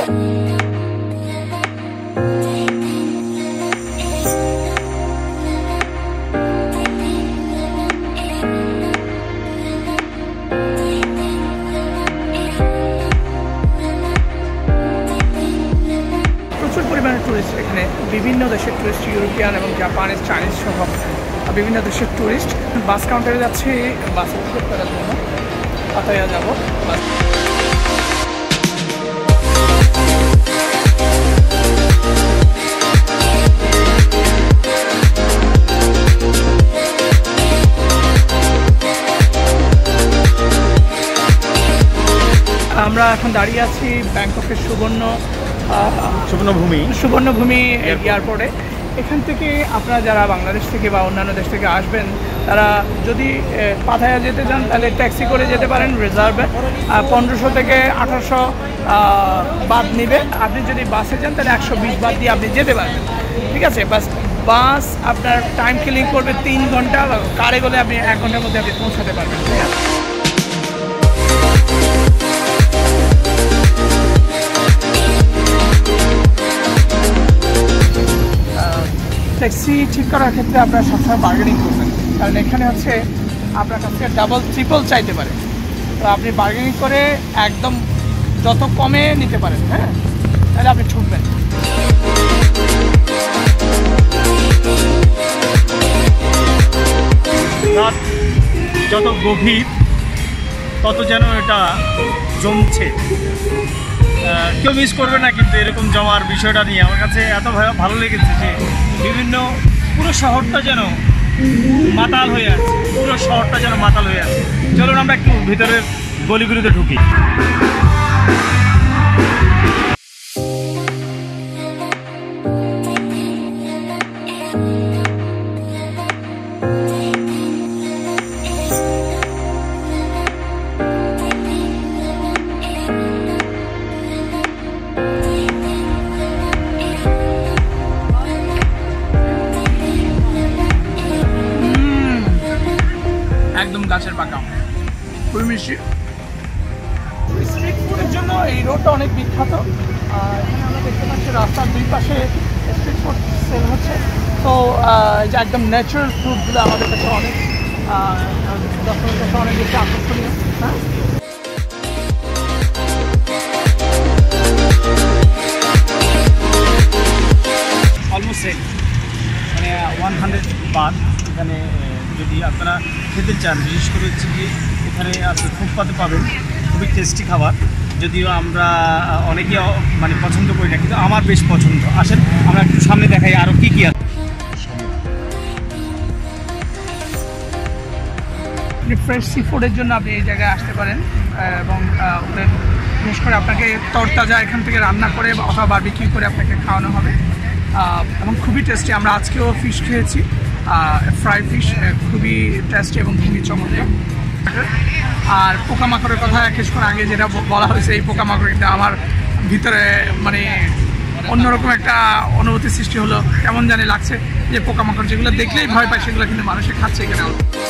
প্রচুর পরিমাণে টুরিস্ট এখানে, বিভিন্ন দেশের টুরিস্ট, ইউরোপিয়ান এবং জাপানিজ, চাইনিজ সহ বিভিন্ন দেশের টুরিস্ট। বাস কাউন্টারে যাচ্ছি বাসে টিকিট করার জন্য, পাতায়া যাব। আমরা এখন দাঁড়িয়ে আছি ব্যাংককের সুবর্ণভূমি এয়ারপোর্টে। এখান থেকে আপনারা যারা বাংলাদেশ থেকে বা অন্যান্য দেশ থেকে আসবেন, তারা যদি পাতায়া যেতে চান তাহলে ট্যাক্সি করে যেতে পারেন রিজার্ভে। 1500 থেকে 1800 বাদ নিবে। আপনি যদি বাসে যান তাহলে 120 বাদ দিয়ে আপনি যেতে পারবেন, ঠিক আছে। বাস আপনার টাইম কিলিং করবে 3 ঘন্টা, কারে গেলে আপনি 1 ঘন্টার মধ্যে আপনি পৌঁছাতে পারবেন, ঠিক আছে। ট্যাক্সি ঠিক করার ক্ষেত্রে আপনারা সবসময় বার্গেনিং করবেন, কারণ এখানে হচ্ছে আপনার কাছ থেকে ডাবল ট্রিপল চাইতে পারে। তো আপনি বার্গেনিং করে একদম যত কমে নিতে পারেন, হ্যাঁ, তাহলে আপনি ঠকবেন। রাত যত গভীর তত যেন এটা জমছে, কেউ মিস করবে না কিন্তু এরকম জমার বিষয়টা নিয়ে। আমার কাছে এত ভালো লেগেছে যে পুরো শহরটা যেন মাতাল হয়ে আছে, চলুন আমরা একটু ভিতরের গলিগুলিতে ঢুকি। একদম গাছের পাকা, খুবই মিষ্টি। স্ট্রিট ফুডের জন্য এই রোডটা অনেক বিখ্যাত। এখানে আমরা দেখতে পাচ্ছি রাস্তার দুই পাশে স্ট্রিট ফুড সেল হচ্ছে। তো যে একদম ন্যাচারাল ফুডগুলো আমাদের কাছে অনেক দর্শকের কাছে অনেক বেশি আকর্ষণীয়। হ্যাঁ, অলমোস্ট সেম, মানে 100 বাদ। এখানে যদি আপনারা খেতে চান, বিশেষ করে হচ্ছে কি এখানে আপনি ফুটপাতে পাবেন খুবই টেস্টি খাবার, যদিও আমরা অনেকেই মানে পছন্দ করি না, কিন্তু আমার বেশ পছন্দ। আসেন আমরা একটু সামনে দেখাই আরও কী কী আছে। ফ্রেশ সি ফুডের জন্য আপনি এই জায়গায় আসতে পারেন, এবং ওদের বিশেষ করে আপনাকে তরতাজা এখান থেকে রান্না করে অথবা বারবিকিউ করে আপনাকে খাওয়ানো হবে, এবং খুবই টেস্টি। আমরা আজকেও ফিশ খেয়েছি, ফ্রাই ফিশ, খুবই টেস্টি এবং খুবই চমৎকার। আর পোকামাকড়ের কথা কিছুক্ষণ আগে যেটা বলা হয়েছে, এই পোকামাকড়টা আমার ভিতরে মানে অন্যরকম একটা অনুভূতি সৃষ্টি হলো। কেমন জানি লাগছে যে পোকামাকড় যেগুলো দেখলেই ভয় পায় সেগুলো কিন্তু মানুষে খাচ্ছে এখানে।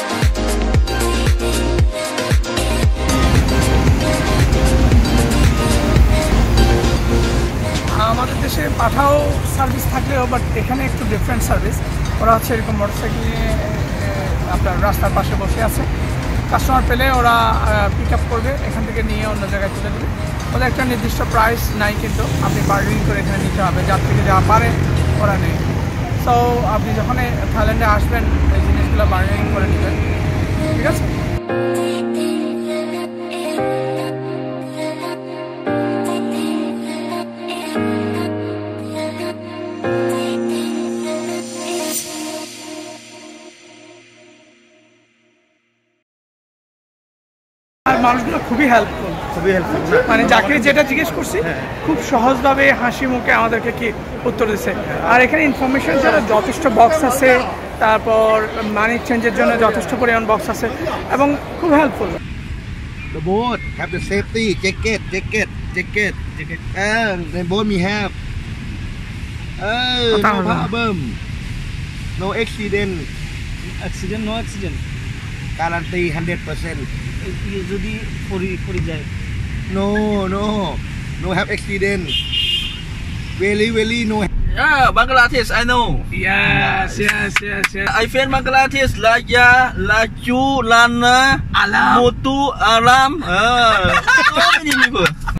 আমাদের দেশে পাঠাও সার্ভিস থাকলেও বাট এখানে একটু ডিফারেন্ট সার্ভিস। ওরা হচ্ছে এরকম মোটরসাইকেল নিয়ে আপনার রাস্তার পাশে বসে আছে, কাস্টমার পেলে ওরা পিক আপ করবে, এখান থেকে নিয়ে অন্য জায়গায় তুলে দেবে। ওদের একটা নির্দিষ্ট প্রাইস নাই, কিন্তু আপনি বার্গেনিং করে এখানে নিতে হবে, যার থেকে যা পারে ওরা নেই। সো আপনি যখন থাইল্যান্ডে আসবেন এই জিনিসগুলো বার্গেনিং করে নেবেন, ঠিক আছে। মানুষগুলো খুবই হেল্পফুল, মানে যাকে যেটা জিজ্ঞেস করছি খুব সহজভাবে হাসি মুখে আমাদেরকে কি উত্তর দিচ্ছে। আর এখানে ইনফরমেশন জন্য যথেষ্ট বক্স আছে, তারপর মানি চেঞ্জের জন্য যথেষ্ট পরিমাণ বক্স আছে এবং খুব helpful. The boat have the safety jacket. The boat we have. No problem. No accident. No accident. Guarantee 100%. যদি পরি যায় No. No have accident. Very no. Yeah, Bangladesh, I know. Yes. I friend Bangladesh, Laja, Laju, Lana, Alam. Mutu, Alam. So many people.